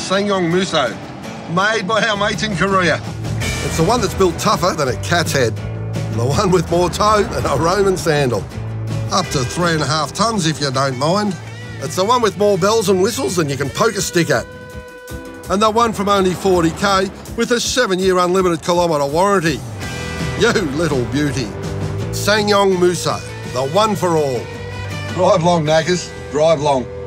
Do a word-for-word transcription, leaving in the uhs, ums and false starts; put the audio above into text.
SsangYong Musso, made by our mates in Korea. It's the one that's built tougher than a cat's head. The one with more toe than a Roman sandal. Up to three and a half tonnes if you don't mind. It's the one with more bells and whistles than you can poke a stick at. And the one from only forty K with a seven-year unlimited kilometre warranty. You little beauty. SsangYong Musso, the one for all. Drive long, knackers. Drive long.